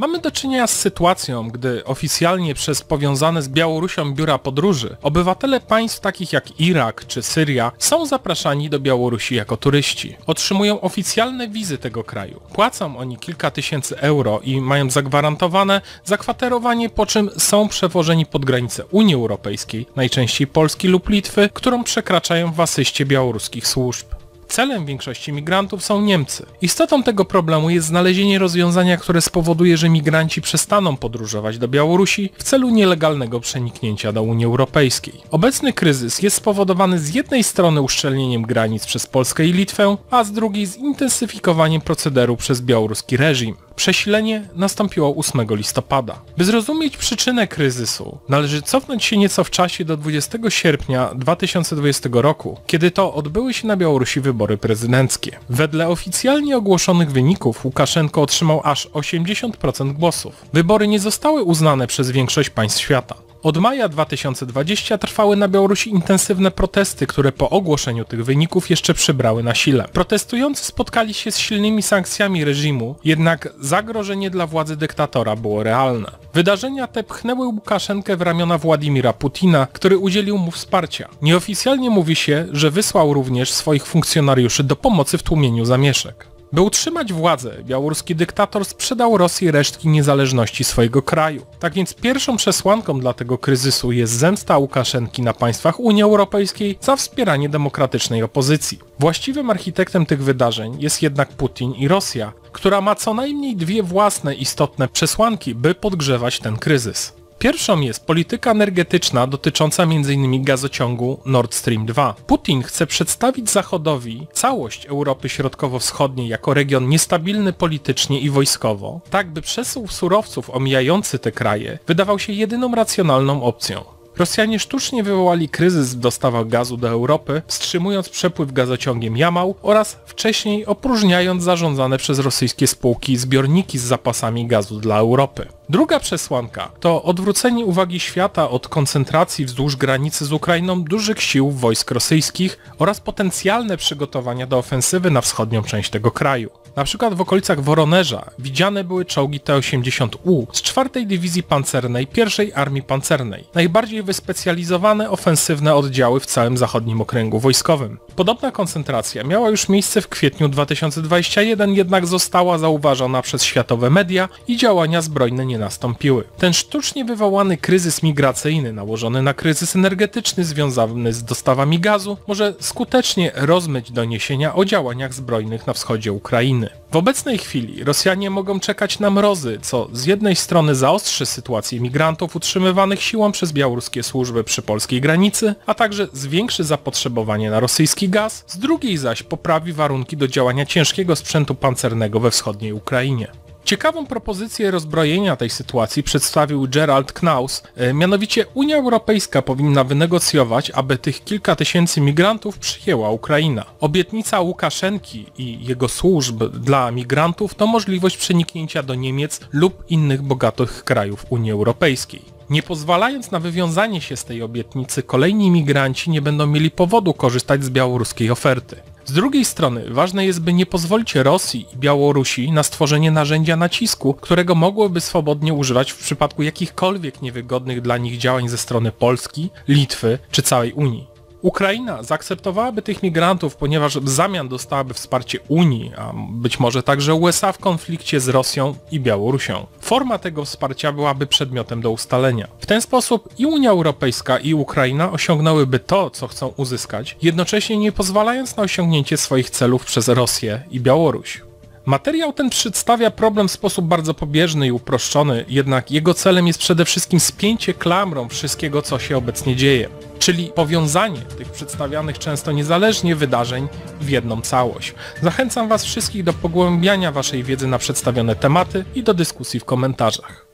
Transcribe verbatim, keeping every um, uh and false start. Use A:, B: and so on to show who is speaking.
A: Mamy do czynienia z sytuacją, gdy oficjalnie przez powiązane z Białorusią biura podróży obywatele państw takich jak Irak czy Syria są zapraszani do Białorusi jako turyści. Otrzymują oficjalne wizy tego kraju. Płacą oni kilka tysięcy euro i mają zagwarantowane zakwaterowanie, po czym są przewożeni pod granicę Unii Europejskiej, najczęściej Polski lub Litwy, którą przekraczają w asyście białoruskich służb. Celem większości migrantów są Niemcy. Istotą tego problemu jest znalezienie rozwiązania, które spowoduje, że migranci przestaną podróżować do Białorusi w celu nielegalnego przeniknięcia do Unii Europejskiej. Obecny kryzys jest spowodowany z jednej strony uszczelnieniem granic przez Polskę i Litwę, a z drugiej zintensyfikowaniem procederu przez białoruski reżim. Przesilenie nastąpiło ósmego listopada. By zrozumieć przyczynę kryzysu, należy cofnąć się nieco w czasie do dwudziestego sierpnia dwa tysiące dwudziestego roku, kiedy to odbyły się na Białorusi wybory prezydenckie. Wedle oficjalnie ogłoszonych wyników Łukaszenko otrzymał aż osiemdziesiąt procent głosów. Wybory nie zostały uznane przez większość państw świata. Od maja dwa tysiące dwudziestego trwały na Białorusi intensywne protesty, które po ogłoszeniu tych wyników jeszcze przybrały na sile. Protestujący spotkali się z silnymi sankcjami reżimu, jednak zagrożenie dla władzy dyktatora było realne. Wydarzenia te pchnęły Łukaszenkę w ramiona Władimira Putina, który udzielił mu wsparcia. Nieoficjalnie mówi się, że wysłał również swoich funkcjonariuszy do pomocy w tłumieniu zamieszek. By utrzymać władzę, białoruski dyktator sprzedał Rosji resztki niezależności swojego kraju. Tak więc pierwszą przesłanką dla tego kryzysu jest zemsta Łukaszenki na państwach Unii Europejskiej za wspieranie demokratycznej opozycji. Właściwym architektem tych wydarzeń jest jednak Putin i Rosja, która ma co najmniej dwie własne istotne przesłanki, by podgrzewać ten kryzys. Pierwszą jest polityka energetyczna dotycząca między innymi gazociągu Nord Stream dwa. Putin chce przedstawić Zachodowi całość Europy Środkowo-Wschodniej jako region niestabilny politycznie i wojskowo, tak by przesył surowców omijający te kraje wydawał się jedyną racjonalną opcją. Rosjanie sztucznie wywołali kryzys w dostawach gazu do Europy, wstrzymując przepływ gazociągiem Jamał oraz wcześniej opróżniając zarządzane przez rosyjskie spółki zbiorniki z zapasami gazu dla Europy. Druga przesłanka to odwrócenie uwagi świata od koncentracji wzdłuż granicy z Ukrainą dużych sił wojsk rosyjskich oraz potencjalne przygotowania do ofensywy na wschodnią część tego kraju. Na przykład w okolicach Woronerza widziane były czołgi T osiemdziesiąt U z czwartej Dywizji Pancernej pierwszej Armii Pancernej, najbardziej wyspecjalizowane ofensywne oddziały w całym zachodnim okręgu wojskowym. Podobna koncentracja miała już miejsce w kwietniu dwa tysiące dwudziestego pierwszego, jednak została zauważona przez światowe media i działania zbrojne nie nastąpiły. Ten sztucznie wywołany kryzys migracyjny nałożony na kryzys energetyczny związany z dostawami gazu może skutecznie rozmyć doniesienia o działaniach zbrojnych na wschodzie Ukrainy. W obecnej chwili Rosjanie mogą czekać na mrozy, co z jednej strony zaostrzy sytuację migrantów utrzymywanych siłą przez białoruskie służby przy polskiej granicy, a także zwiększy zapotrzebowanie na rosyjski gaz, z drugiej zaś poprawi warunki do działania ciężkiego sprzętu pancernego we wschodniej Ukrainie. Ciekawą propozycję rozbrojenia tej sytuacji przedstawił Gerald Knaus, mianowicie Unia Europejska powinna wynegocjować, aby tych kilka tysięcy migrantów przyjęła Ukraina. Obietnica Łukaszenki i jego służb dla migrantów to możliwość przeniknięcia do Niemiec lub innych bogatych krajów Unii Europejskiej. Nie pozwalając na wywiązanie się z tej obietnicy, kolejni migranci nie będą mieli powodu korzystać z białoruskiej oferty. Z drugiej strony ważne jest, by nie pozwolić Rosji i Białorusi na stworzenie narzędzia nacisku, którego mogłyby swobodnie używać w przypadku jakichkolwiek niewygodnych dla nich działań ze strony Polski, Litwy czy całej Unii. Ukraina zaakceptowałaby tych migrantów, ponieważ w zamian dostałaby wsparcie Unii, a być może także U S A w konflikcie z Rosją i Białorusią. Forma tego wsparcia byłaby przedmiotem do ustalenia. W ten sposób i Unia Europejska i Ukraina osiągnęłyby to, co chcą uzyskać, jednocześnie nie pozwalając na osiągnięcie swoich celów przez Rosję i Białoruś. Materiał ten przedstawia problem w sposób bardzo pobieżny i uproszczony, jednak jego celem jest przede wszystkim spięcie klamrą wszystkiego, co się obecnie dzieje, czyli powiązanie tych przedstawianych często niezależnie wydarzeń w jedną całość. Zachęcam Was wszystkich do pogłębiania Waszej wiedzy na przedstawione tematy i do dyskusji w komentarzach.